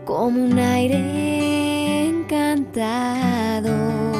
como un aire encantador.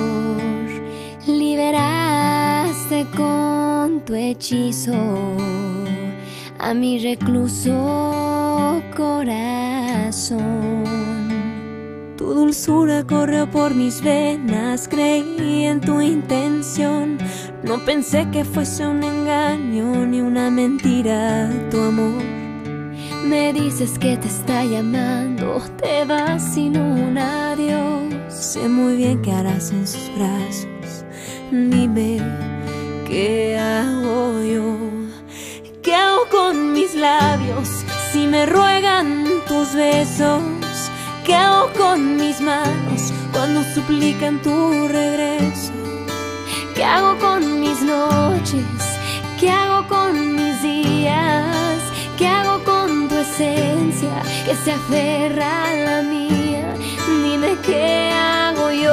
Liberaste con tu hechizo a mi recluso corazón. Tu dulzura corrió por mis venas, creí en tu intención. No pensé que fuese un engaño ni una mentira tu amor. Me dices que te está llamando, te vas sin un adiós. Sé muy bien qué harás en sus brazos. Dime, ¿qué hago yo? ¿Qué hago con mis labios si me ruegan tus besos? ¿Qué hago con mis manos cuando suplican tu regreso? ¿Qué hago con mis noches? ¿Qué hago con mis días? ¿Qué hago con tu esencia que se aferra a la mía? Dime, ¿qué hago yo?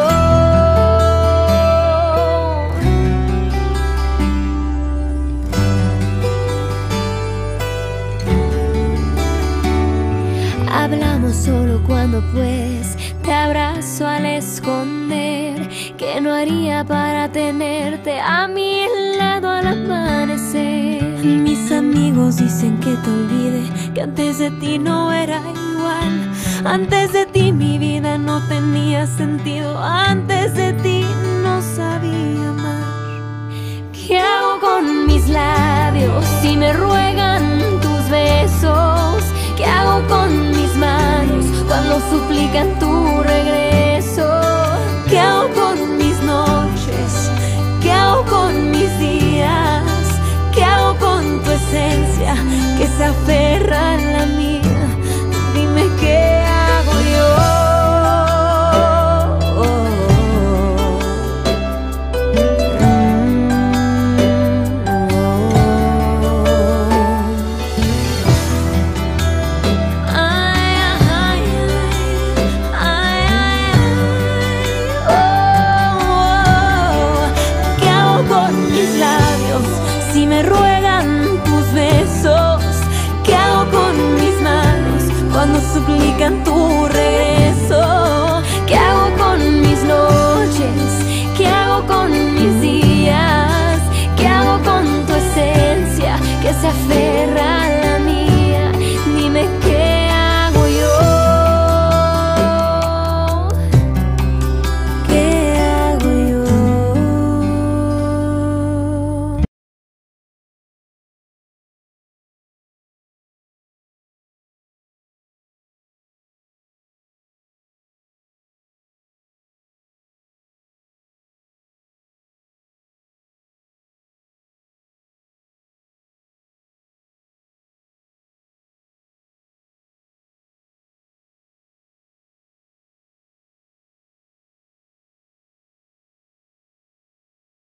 Hablamos solo cuando pues te abrazo al esconder. ¿Qué no haría para tenerte a mi lado al amanecer? Mis amigos dicen que te olvide, que antes de ti no era igual. Antes de ti mi vida no tenía sentido, antes de ti no sabía amar. ¿Qué hago con mis labios si me ruegan tus besos? ¿Qué hago con mis manos cuando suplican tu regreso? ¿Qué hago con mis noches? ¿Qué hago con mis días? ¿Qué hago con tu esencia que se aferra a la mía? Dime, ¿qué hago yo? Si me ruegan tus besos, ¿qué hago con mis manos cuando suplican tu regreso? ¿Qué hago con mis noches? ¿Qué hago con mis días? ¿Qué hago con tu esencia que se aferra